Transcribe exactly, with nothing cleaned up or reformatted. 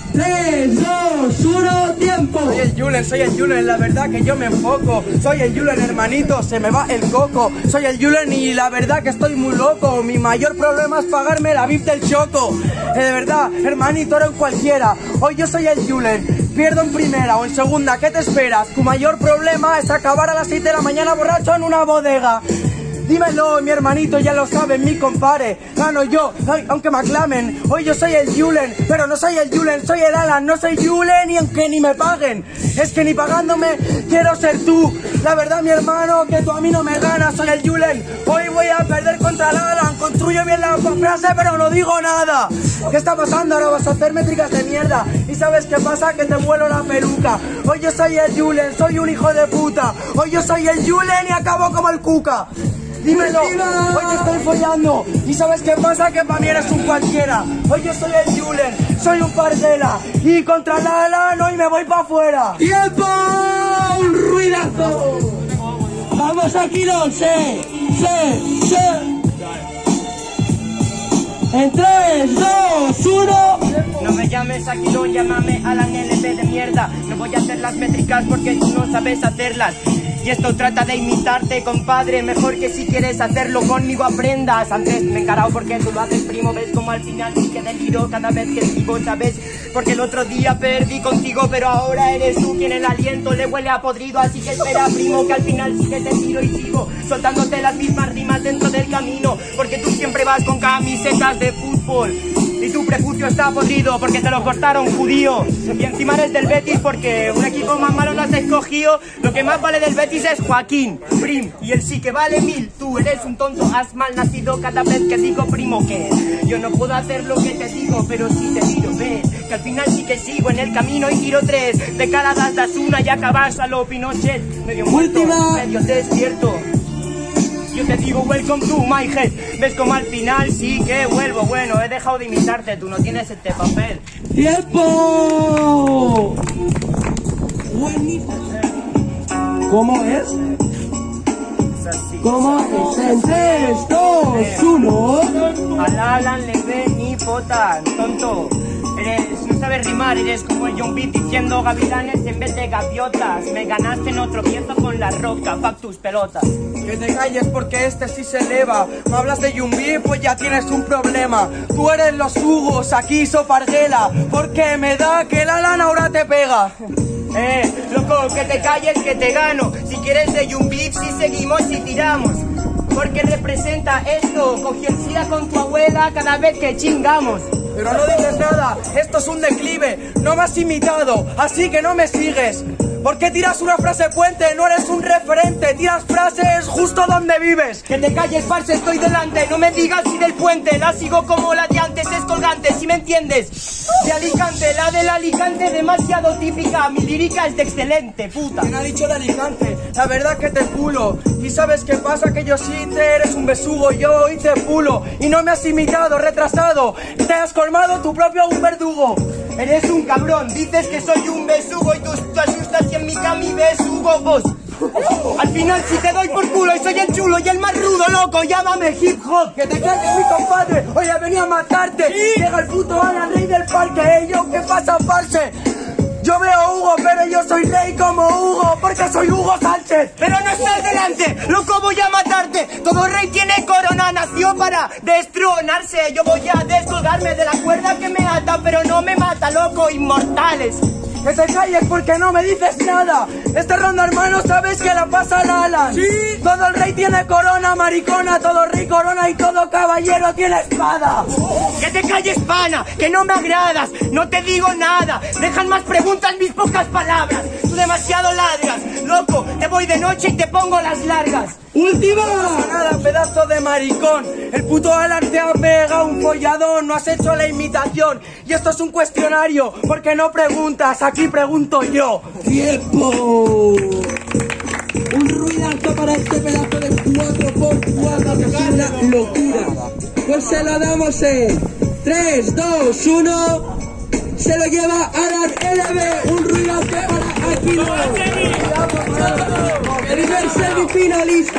tres, dos, uno, tiempo. Soy el Julen, soy el Julen, la verdad que yo me enfoco. Soy el Julen, hermanito, se me va el coco. Soy el Julen y la verdad que estoy muy loco. Mi mayor problema es pagarme la V I P del Choco. Eh, de verdad, hermanito, era en cualquiera. Hoy yo soy el Julen, pierdo en primera o en segunda, ¿qué te esperas? Tu mayor problema es acabar a las seis de la mañana borracho en una bodega. Dímelo, mi hermanito, ya lo saben, mi compare. Gano yo, ay, aunque me aclamen. Hoy yo soy el Julen, pero no soy el Julen, soy el Alan. No soy Julen y aunque ni me paguen. Es que ni pagándome quiero ser tú. La verdad, mi hermano, que tú a mí no me ganas. Soy el Julen, hoy voy a perder contra el Alan. Construyo bien la frase, pero no digo nada. ¿Qué está pasando? Ahora vas a hacer métricas de mierda. ¿Y sabes qué pasa? Que te vuelo la peluca. Hoy yo soy el Julen, soy un hijo de puta. Hoy yo soy el Julen y acabo como el Cuca. Dímelo, hoy te estoy follando. ¿Y sabes qué pasa? Que para mí eres un cualquiera. Hoy yo soy el Julen, soy un parcela. Y contra la Alan hoy me voy para afuera. ¡Tiempo! ¡Un ruidazo! ¡Vamos aquí, no! ¡Sí! ¡Sí! ¡Sí! En tres, dos, uno. No me llames Aquilón, llámame Alan L P de mierda. No voy a hacer las métricas porque tú no sabes hacerlas. Y esto trata de imitarte, compadre. Mejor que si quieres hacerlo conmigo aprendas. Antes me he encarado porque tú lo haces, primo. Ves como al final sí que deliro cada vez que digo, ¿sabes? Porque el otro día perdí contigo, pero ahora eres tú quien el aliento le huele a podrido. Así que espera, primo, que al final sí que te tiro y sigo soltándote las mismas rimas dentro del camino. Porque tú siempre vas con camisetas de fútbol y tu prepucio está podrido porque te lo cortaron, judío. Y encima eres del Betis porque un equipo más malo no has escogido. Lo que más vale del Betis es Joaquín, prim, y él sí que vale mil. Tú eres un tonto, has mal nacido cada vez que digo, primo, que yo no puedo hacer lo que te digo, pero sí te tiro, ves, que al final sí que sigo en el camino y tiro tres. De cada das das una y acabas a lo Pinochet. Medio muerto, medio despierto. Yo te digo welcome to my head. Ves como al final sí que vuelvo. Bueno, he dejado de imitarte, tú no tienes este papel. ¡Tiempo! ¿Cómo es? Es así. ¿Cómo es? En tres, dos, uno. Al Alan le ve ni potan, tonto. Eres, no sabes rimar, eres como el John Beat diciendo gavilanes en vez de gaviotas. Me ganaste en otro piezo con la roca, fuck tus pelotas. Que te calles porque este sí se eleva. Me hablas de Yumbi, pues ya tienes un problema. Tú eres los Hugos, aquí Soparguela. Porque me da que el Alan ahora te pega. Eh, loco, que te calles que te gano. Si quieres de Yumbi, si seguimos y tiramos. Porque representa esto, cogí el SIDA con tu abuela cada vez que chingamos. Pero no dices nada, esto es un declive. No me has imitado, así que no me sigues. ¿Por qué tiras una frase puente? No eres un referente, tiras frases justo donde vives. Que te calles, parce, estoy delante. No me digas si del puente, la sigo como la de antes, es colgante, si me entiendes. De Alicante, la del Alicante, demasiado típica. Mi lírica es de excelente, puta. ¿Quién ha dicho de Alicante? La verdad que te pulo. ¿Y sabes qué pasa? Que yo sí te eres un besugo, yo hoy te pulo. Y no me has imitado, retrasado. Te has colmado tu propio un verdugo. Eres un cabrón, dices que soy un besugo y tú te asustas y en mi cami besugo vos. Al final si te doy por culo y soy el chulo y el más rudo, loco, llámame hip hop. Que te calles, mi compadre, hoy he venido a matarte. ¿Sí? Llega el puto Alan, rey del parque, ¿eh? Yo, ¿qué pasa, parce? Yo veo a Hugo, pero yo soy rey como Hugo, porque soy Hugo Sánchez. Pero no estás delante, loco, voy a matarte. Todo rey tiene corona, nació para destronarse. Yo voy a descolgarme de la cuerda que me ata, pero no me mata, loco, inmortales. Que te calles porque no me dices nada. Este ronda, hermano, sabes que la pasa la Alan. Sí. Todo el rey tiene corona, maricona. Todo rey corona y todo caballero tiene espada. Que te calles, pana, que no me agradas. No te digo nada, dejan más preguntas mis pocas palabras. Tú demasiado ladras, loco, te voy de noche y te pongo las largas. ¡Última! No pasa nada, pedazo de maricón. El puto Alan te ha pegado un folladón. No has hecho la imitación. Y esto es un cuestionario, porque no preguntas, aquí pregunto yo. ¡Tiempo! Un ruidazo para este pedazo de cuatro por cuatro, que es una locura. Pues se lo damos en tres, dos, uno. Se lo lleva Alan L B. Un ruidazo para Aquilón. El primer semifinalista.